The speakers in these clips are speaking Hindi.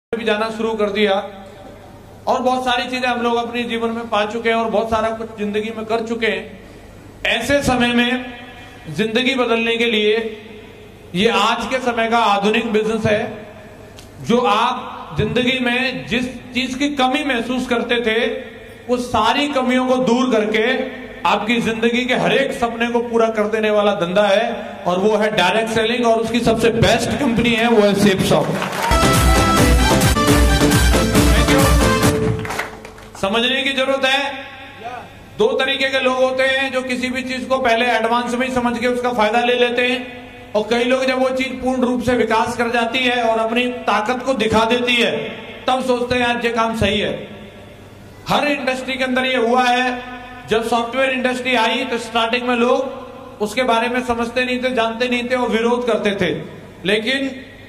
भी जाना शुरू कर दिया और बहुत सारी चीजें हम लोग अपने जीवन में पा चुके हैं और बहुत सारा कुछ जिंदगी में कर चुके हैं। ऐसे समय में जिंदगी बदलने के लिए ये आज के समय का आधुनिक बिजनेस है, जो आप जिंदगी में जिस चीज की कमी महसूस करते थे वो सारी कमियों को दूर करके आपकी जिंदगी के हर एक सपने को पूरा कर देने वाला धंधा है, और वो है डायरेक्ट सेलिंग। और उसकी सबसे बेस्ट कंपनी है वो है सेफ शॉप। समझने की जरूरत है। दो तरीके के लोग होते हैं जो किसी भी चीज को पहले एडवांस में ही समझ के उसका फायदा ले लेते हैं, और कई लोग जब वो चीज पूर्ण रूप से विकास कर जाती है और अपनी ताकत को दिखा देती है तब सोचते हैं यार ये काम सही है। हर इंडस्ट्री के अंदर ये हुआ है। जब सॉफ्टवेयर इंडस्ट्री आई तो स्टार्टिंग में लोग उसके बारे में समझते नहीं थे, जानते नहीं थे और विरोध करते थे। लेकिन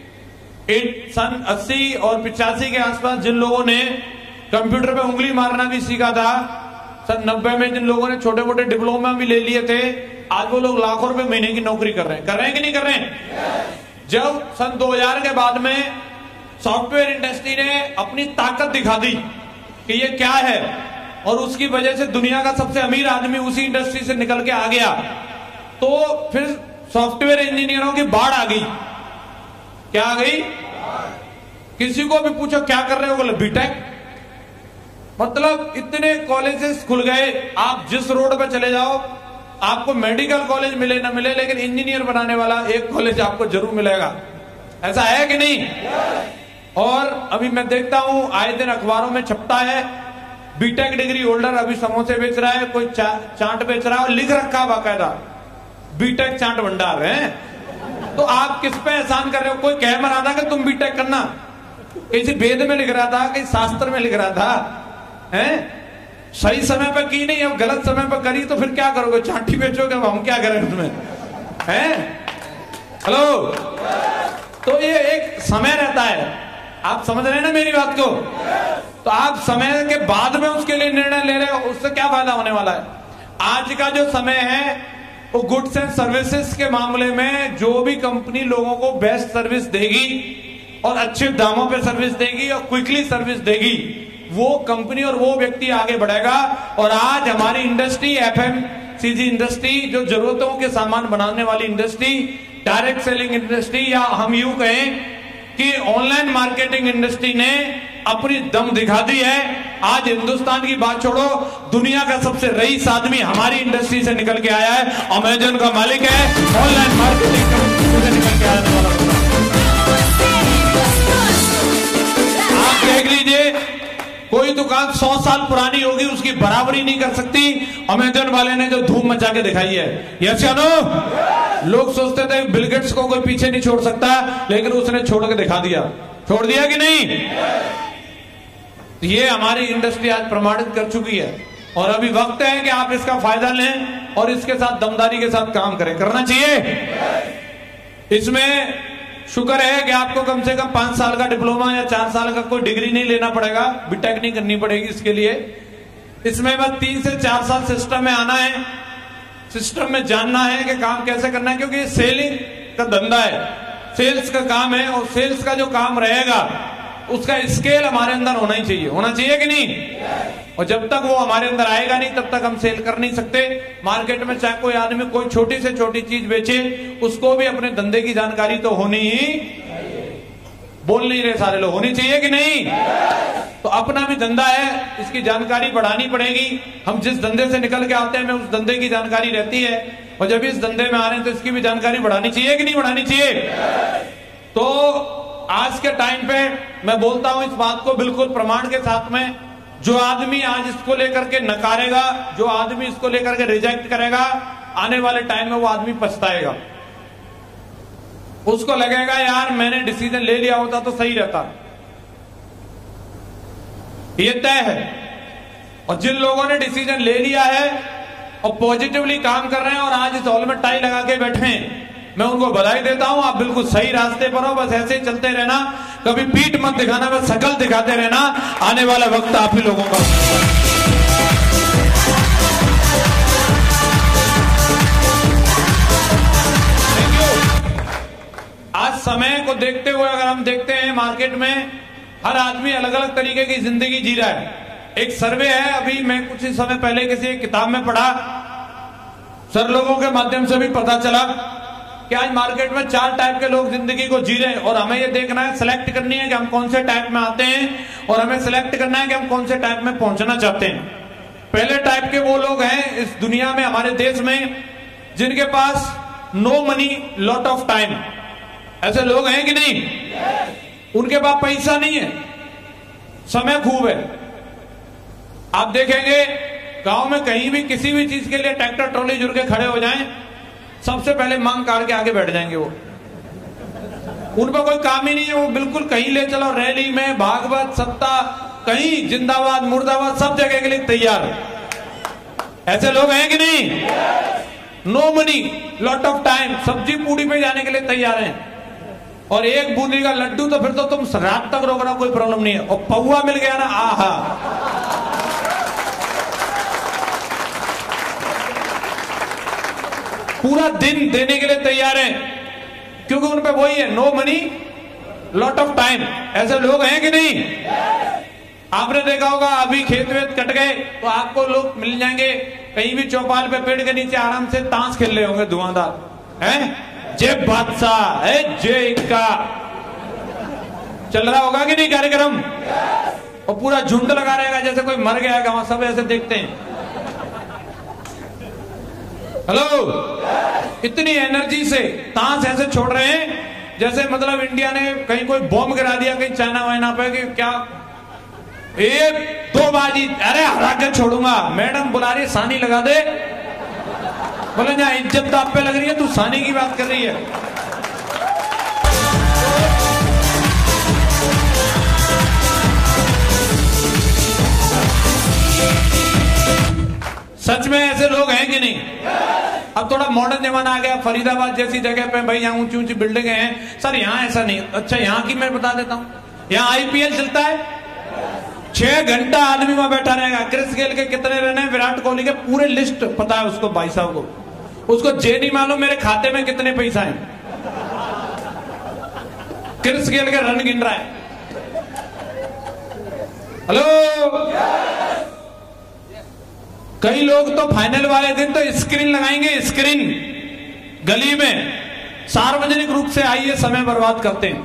सन 80 और 85 के आसपास जिन लोगों ने कंप्यूटर पे उंगली मारना भी सीखा था, सन 90 में जिन लोगों ने छोटे मोटे डिप्लोमा भी ले लिए थे, आज वो लोग लाखों रुपए महीने की नौकरी कर रहे हैं कि नहीं कर रहे हैं? जब सन 2000 के बाद में सॉफ्टवेयर इंडस्ट्री ने अपनी ताकत दिखा दी कि ये क्या है, और उसकी वजह से दुनिया का सबसे अमीर आदमी उसी इंडस्ट्री से निकल के आ गया, तो फिर सॉफ्टवेयर इंजीनियरों की बाढ़ आ गई। क्या आ गई? किसी को भी पूछो क्या कर रहे हो, बोले बीटेक। मतलब इतने कॉलेजेस खुल गए, आप जिस रोड पे चले जाओ आपको मेडिकल कॉलेज मिले ना मिले, लेकिन इंजीनियर बनाने वाला एक कॉलेज आपको जरूर मिलेगा। ऐसा है कि नहीं? और अभी मैं देखता हूं आए दिन अखबारों में छपता है, बीटेक डिग्री होल्डर अभी समोसे बेच रहा है, कोई चाट बेच रहा है, और लिख रखा बाकायदा बीटेक चाट भंडार है। तो आप किस पे एहसान कर रहे हो? कोई कह रहा था कि तुम बीटेक करना, किसी वेद में लिख रहा था, किसी शास्त्र में लिख रहा था, हैं? सही समय पर की नहीं, अब गलत समय पर करी तो फिर क्या करोगे? चाटी बेचोगे? अब हम क्या करें उसमें? हैं? हेलो, तो ये एक समय रहता है, आप समझ रहे हैं ना मेरी बात को? तो आप समय के बाद में उसके लिए निर्णय ले रहे हो, उससे क्या फायदा होने वाला है? आज का जो समय है वो गुड्स एंड सर्विसेज के मामले में जो भी कंपनी लोगों को बेस्ट सर्विस देगी और अच्छे दामों पे सर्विस देगी और क्विकली सर्विस देगी, वो कंपनी और वो व्यक्ति आगे बढ़ेगा। और आज हमारी इंडस्ट्री, एफएमसीजी इंडस्ट्री, जो जरूरतों के सामान बनाने वाली इंडस्ट्री, डायरेक्ट सेलिंग इंडस्ट्री, या हम यूं कहें कि ऑनलाइन मार्केटिंग इंडस्ट्री ने अपनी दम दिखा दी है। आज हिंदुस्तान की बात छोड़ो, दुनिया का सबसे रईस आदमी हमारी इंडस्ट्री से निकल के आया है, अमेजन का मालिक है, ऑनलाइन मार्केटिंग से निकल के आने वाला बंदा। आप देख लीजिए, कोई दुकान 100 साल पुरानी होगी उसकी बराबरी नहीं कर सकती अमेजन वाले ने जो धूम मचा के दिखाई है। यस या नो? लोग सोचते थे बिल गेट्स को कोई पीछे नहीं छोड़ सकता, लेकिन उसने छोड़ के दिखा दिया। छोड़ दिया कि नहीं? ये हमारी इंडस्ट्री आज प्रमाणित कर चुकी है, और अभी वक्त है कि आप इसका फायदा लें और इसके साथ दमदारी के साथ काम करें। करना चाहिए। इसमें शुक्र है कि आपको कम से कम 5 साल का डिप्लोमा या 4 साल का कोई डिग्री नहीं लेना पड़ेगा, बीटेक नहीं करनी पड़ेगी इसके लिए। इसमें बस 3 से 4 साल सिस्टम में आना है, सिस्टम में जानना है कि काम कैसे करना है, क्योंकि ये सेलिंग का धंधा है, सेल्स का काम है, और सेल्स का जो काम रहेगा उसका स्केल हमारे अंदर होना ही चाहिए। होना चाहिए कि नहीं? और जब तक वो हमारे अंदर आएगा नहीं तब तक हम सेल कर नहीं सकते। मार्केट में चाहे कोई आदमी कोई छोटी से छोटी चीज बेचे, उसको भी अपने धंधे की जानकारी तो होनी ही, बोल नहीं रहे सारे लोग, होनी चाहिए कि नहीं? तो अपना भी धंधा है, इसकी जानकारी बढ़ानी पड़ेगी। हम जिस धंधे से निकल के आते हैं हमें उस धंधे की जानकारी रहती है, और जब इस धंधे में आ रहे हैं तो इसकी भी जानकारी बढ़ानी चाहिए कि नहीं बढ़ानी चाहिए? तो आज के टाइम पे मैं बोलता हूं इस बात को बिल्कुल प्रमाण के साथ में, जो आदमी आज इसको लेकर के नकारेगा, जो आदमी इसको लेकर के रिजेक्ट करेगा, आने वाले टाइम में वो आदमी पछताएगा। उसको लगेगा यार मैंने डिसीजन ले लिया होता तो सही रहता। ये तय है। और जिन लोगों ने डिसीजन ले लिया है और पॉजिटिवली काम कर रहे हैं और आज इस हॉल में टाई लगा के बैठे हैं, मैं उनको बधाई देता हूं। आप बिल्कुल सही रास्ते पर हो, बस ऐसे ही चलते रहना, कभी पीठ मत दिखाना, बस शकल दिखाते रहना। आने वाला वक्त आप ही लोगों का। आज समय को देखते हुए अगर हम देखते हैं मार्केट में हर आदमी अलग अलग तरीके की जिंदगी जी रहा है। एक सर्वे है, अभी मैं कुछ ही समय पहले किसी एक किताब में पढ़ा, सर लोगों के माध्यम से भी पता चला कि आज मार्केट में 4 टाइप के लोग जिंदगी को जी रहे हैं और हमें ये देखना है, सिलेक्ट करनी है कि हम कौन से टाइप में आते हैं और हमें सिलेक्ट करना है कि हम कौन से टाइप में पहुंचना चाहते हैं। पहले टाइप के वो लोग हैं इस दुनिया में, हमारे देश में, जिनके पास no money lot of time. ऐसे लोग हैं कि नहीं? उनके पास पैसा नहीं है, समय खूब है। आप देखेंगे गांव में कहीं भी किसी भी चीज के लिए ट्रैक्टर ट्रॉली जुड़ के खड़े हो जाएं, सबसे पहले मांग काट के आगे बैठ जाएंगे। वो उन पर कोई काम ही नहीं है, वो बिल्कुल कहीं ले चलो, रैली में, भागवत सप्ताह, कहीं जिंदाबाद मुर्दाबाद, सब जगह के लिए तैयार है। ऐसे लोग हैं कि नहीं? No money lot of time, सब्जी पूड़ी पे जाने के लिए तैयार हैं। और एक बूंदी का लड्डू तो फिर तो तुम रात तक रोक रहा, कोई प्रॉब्लम नहीं है। और पौवा मिल गया ना, आहा, पूरा दिन देने के लिए तैयार है, क्योंकि उन पे वही है, no money lot of time. ऐसे लोग हैं कि नहीं? आपने देखा होगा अभी खेत वेत कट गए तो आपको लोग मिल जाएंगे कहीं भी चौपाल पे पेड़ के नीचे आराम से ताश खेल रहे होंगे, धुआंधार है, जय बादशाह है, जय इक्का चल रहा होगा कि नहीं कार्यक्रम। और पूरा झुंड लगा रहेगा जैसे कोई मर गया है, वहां सब ऐसे देखते हैं। हेलो, इतनी एनर्जी से ताश ऐसे छोड़ रहे हैं जैसे मतलब इंडिया ने कहीं कोई बॉम्ब गिरा दिया कहीं चाइना वाइना पे, कि क्या 1-2 बाजी, अरे हरा के छोड़ूंगा। मैडम बुला रही है, सानी लगा दे। बोले जहां इज्जत तो आप पे लग रही है, तू सानी की बात कर रही है। सच में ऐसे लोग हैं कि नहीं? अब थोड़ा मॉडर्न जमाना आ गया, फरीदाबाद जैसी जगह पे भाई यहाँ ऊंची ऊंची बिल्डिंगें हैं। सर यहाँ ऐसा नहीं। अच्छा, यहाँ की मैं बता देता हूँ, यहाँ IPL चलता है, 6 घंटा आदमी वहां बैठा रहेगा। क्रिस गेल के कितने रन है, विराट कोहली के पूरे लिस्ट पता है उसको, भाई साहब को। उसको ये नहीं मालूम मेरे खाते में कितने पैसा है। क्रिस गेल के रन गिन रहा है। हेलो, कई लोग तो फाइनल वाले दिन तो स्क्रीन लगाएंगे, स्क्रीन गली में, सार्वजनिक रूप से आइए, समय बर्बाद करते हैं।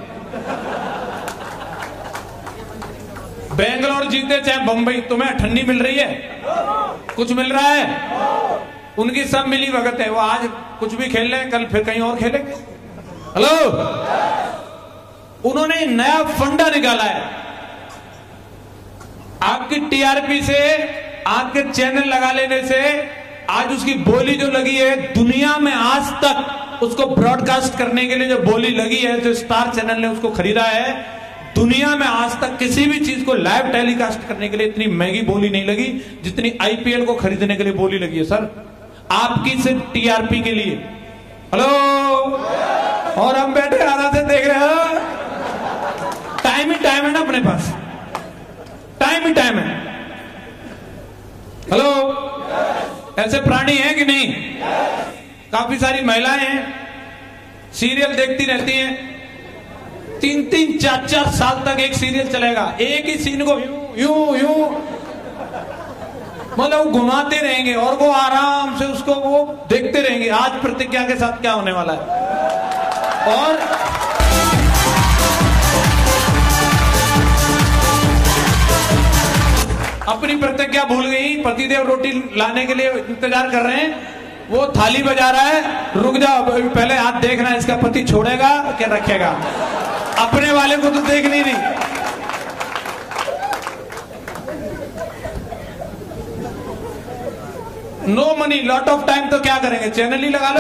बेंगलोर जीते चाहे बंबई, तुम्हें ठंडी मिल रही है, कुछ मिल रहा है? उनकी सब मिली भगत है। वो आज कुछ भी खेल रहे हैं, कल फिर कहीं और खेलेंगे। हेलो, उन्होंने नया फंडा निकाला है। आपकी TRP से, आपके चैनल लगा लेने से आज उसकी बोली जो लगी है, दुनिया में आज तक उसको ब्रॉडकास्ट करने के लिए जो बोली लगी है, जो स्टार चैनल ने उसको खरीदा है, दुनिया में आज तक किसी भी चीज को लाइव टेलीकास्ट करने के लिए इतनी महंगी बोली नहीं लगी जितनी IPL को खरीदने के लिए बोली लगी है। सर, आपकी सिर्फ TRP के लिए। हेलो, और हम बैठे आराम से देख रहे हैं। टाइम ही टाइम है ना अपने पास, टाइम ही टाइम है। हेलो, ऐसे प्राणी हैं कि नहीं? काफी सारी महिलाएं हैं, सीरियल देखती रहती हैं, 3-3, 4-4 साल तक एक सीरियल चलेगा, एक ही सीन को यूं यूं मतलब घुमाते रहेंगे और वो आराम से उसको वो देखते रहेंगे। आज प्रतिज्ञा के साथ क्या होने वाला है। और अपनी प्रतिज्ञा भूल गई, पतिदेव रोटी लाने के लिए इंतजार कर रहे हैं, वो थाली बजा रहा है, रुक जाओ पहले हाथ देखना है इसका पति छोड़ेगा क्या रखेगा। अपने वाले को तो देख नहीं रही। No money lot of time, तो क्या करेंगे, चैनल ही लगा लो।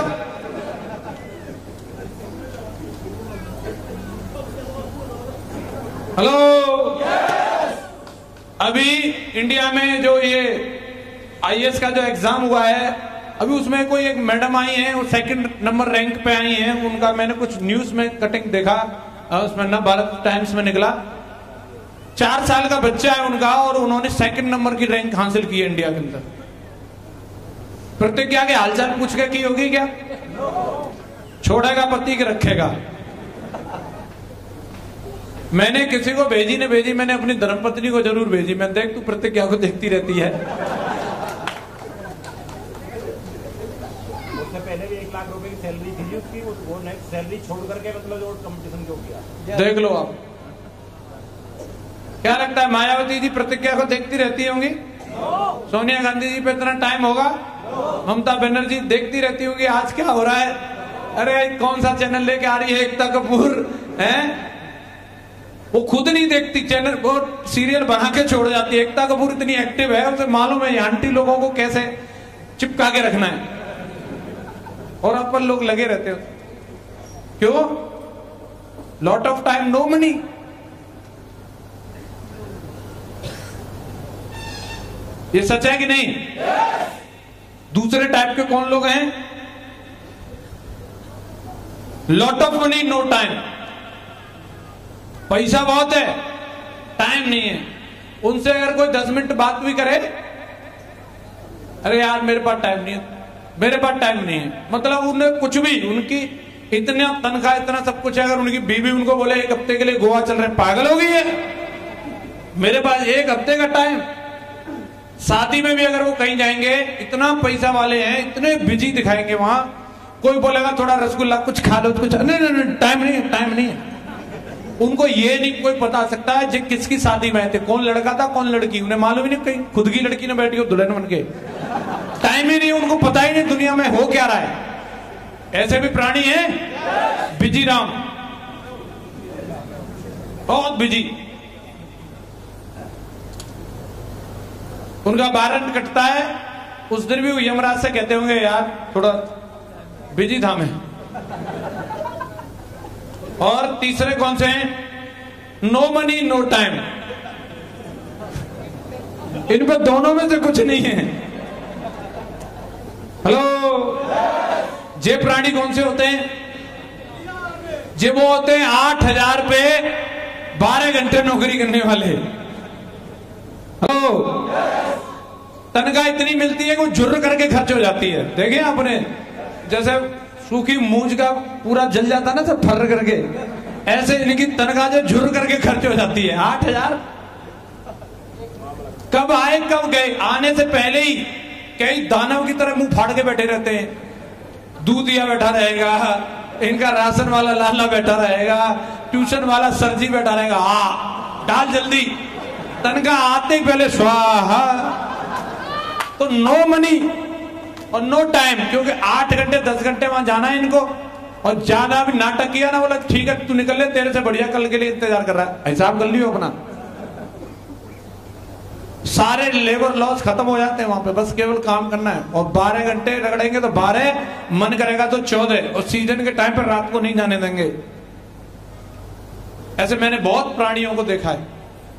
हेलो, अभी इंडिया में जो ये IAS का जो एग्जाम हुआ है, अभी उसमें कोई एक मैडम आई है, वो 2nd नंबर रैंक पे आई हैं। उनका मैंने कुछ न्यूज में कटिंग देखा, उसमें ना भारत टाइम्स में निकला। 4 साल का बच्चा है उनका और उन्होंने 2nd नंबर की रैंक हासिल की है इंडिया के अंदर। प्रतिज्ञा के हालचाल पूछ के की होगी क्या? छोड़ेगा पति के रखेगा। मैंने किसी को भेजी ने भेजी, मैंने अपनी धर्मपत्नी को जरूर भेजी। मैं देख तू प्रतिज्ञा को देखती रहती है। उससे पहले भी 1 लाख रुपए की सैलरी थी उसकी, वो नेक्स्ट सैलरी छोड़ करके मतलब जो कंपटीशन जो किया। देख लो आप, क्या लगता है मायावती जी प्रतिज्ञा को देखती रहती होंगी? सोनिया गांधी जी पे इतना टाइम होगा? ममता बनर्जी देखती रहती होगी आज क्या हो रहा है? अरे कौन सा चैनल लेके आ रही है एकता कपूर है, वो खुद नहीं देखती चैनल, वो सीरियल बना के छोड़ जाती है। एकता कपूर इतनी एक्टिव है, उसे मालूम है आंटी लोगों को कैसे चिपका के रखना है, और अपन लोग लगे रहते हो। क्यों? Lot of time, no money. ये सच है कि नहीं? दूसरे टाइप के कौन लोग हैं? Lot of money, no time. पैसा बहुत है, टाइम नहीं है। उनसे अगर कोई 10 मिनट बात भी करे, अरे यार मेरे पास टाइम नहीं है, मेरे पास टाइम नहीं है। मतलब उन्हें कुछ भी, उनकी इतना तनख्वाह, इतना सब कुछ है, अगर उनकी बीवी उनको बोले 1 हफ्ते के लिए गोवा चल रहे, पागल हो गई है, मेरे पास 1 हफ्ते का टाइम। शादी में भी अगर वो कहीं जाएंगे, इतना पैसा वाले हैं, इतने बिजी दिखाएंगे वहां, कोई बोलेगा थोड़ा रसगुल्ला कुछ खा लो, कुछ नहीं, टाइम नहीं, टाइम नहीं है। उनको ये नहीं कोई बता सकता है जे किसकी शादी में थे, कौन लड़का था कौन लड़की, उन्हें मालूम ही नहीं, कहीं खुद की लड़की ने बैठी हो दुल्हन बन के, टाइम ही नहीं, उनको पता ही नहीं दुनिया में हो क्या रहा है। ऐसे भी प्राणी हैं, बिजी राम, बहुत बिजी। उनका वारंट कटता है, उस दिन भी यमराज से कहते होंगे यार थोड़ा बिजी था मैं। और तीसरे कौन से हैं? No money no time. इन पर दोनों में से कुछ नहीं है। हेलो, जे प्राणी कौन से होते हैं? जे वो होते हैं 8,000 पे 12 घंटे नौकरी करने वाले। हेलो, तनख्वाह इतनी मिलती है कि वो जुर्र करके खर्च हो जाती है। देखे आपने, जैसे सूखी मूंज का पूरा जल जाता ना सब फर करके, ऐसे इनकी तनख्वाह जो झुर करके खर्च हो जाती है। 8,000 कब आए कब गए, आने से पहले ही कई दानव की तरह मुंह फाड़ के बैठे रहते हैं। दूधिया बैठा रहेगा, इनका राशन वाला लाला बैठा रहेगा, ट्यूशन वाला सरजी बैठा रहेगा, डाल जल्दी, तनख्वाह आते ही पहले स्वाहा। तो नो मनी और नो टाइम, क्योंकि 8 घंटे 10 घंटे वहां जाना है इनको, और ज्यादा भी नाटक किया ना, बोला ठीक है तू निकल ले, तेरे से बढ़िया कल के लिए इंतजार कर रहा है, हिसाब कर लियो अपना। सारे लेबर लॉस खत्म हो जाते हैं वहां पे, बस केवल काम करना है। और 12 घंटे रगड़ेंगे तो 12, मन करेगा तो 14, और सीजन के टाइम पर रात को नहीं जाने देंगे। ऐसे मैंने बहुत प्राणियों को देखा है।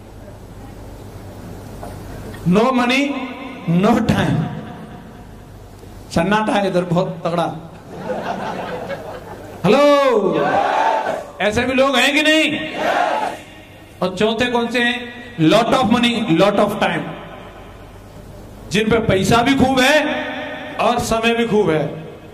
No money no time. सन्नाटा है इधर बहुत तगड़ा। हेलो, ऐसे भी लोग हैं कि नहीं? और चौथे कौन से हैं? Lot of money lot of time, जिन पे पैसा भी खूब है और समय भी खूब है।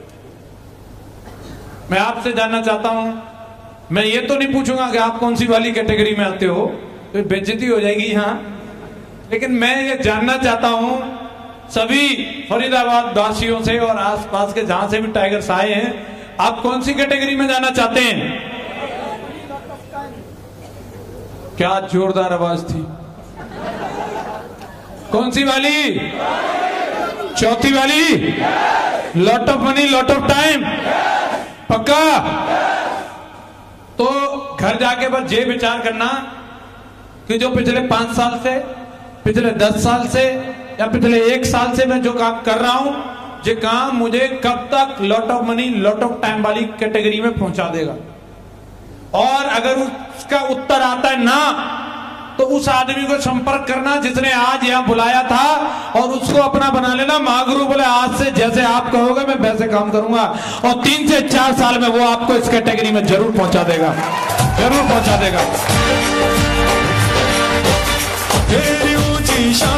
मैं आपसे जानना चाहता हूं, मैं ये तो नहीं पूछूंगा कि आप कौन सी वाली कैटेगरी में आते हो, तो बेइज्जती हो जाएगी यहां, लेकिन मैं ये जानना चाहता हूं सभी फरीदाबाद वासियों से और आसपास के जहां से भी टाइगर्स आए हैं, आप कौन सी कैटेगरी में जाना चाहते हैं? क्या जोरदार आवाज थी। कौन सी वाली? चौथी वाली? Lot of money lot of time, पक्का? तो घर जाके बस ये विचार करना कि जो पिछले 5 साल से, पिछले 10 साल से या पिछले 1 साल से मैं जो काम कर रहा हूं, ये काम मुझे कब तक lot of money lot of time वाली कैटेगरी में पहुंचा देगा। और अगर उसका उत्तर आता है ना, तो उस आदमी को संपर्क करना जिसने आज यहां बुलाया था, और उसको अपना बना लेना महागुरु। बोले आज से जैसे आप कहोगे मैं वैसे काम करूंगा, और 3 से 4 साल में वो आपको इस कैटेगरी में जरूर पहुंचा देगा, जरूर पहुंचा देगा।